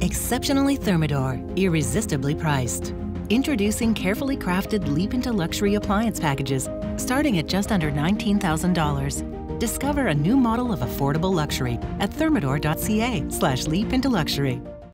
Exceptionally Thermador, irresistibly priced. Introducing carefully crafted Leap into Luxury Appliance Packages, starting at just under $19,000. Discover a new model of affordable luxury at thermador.ca/leap into luxury.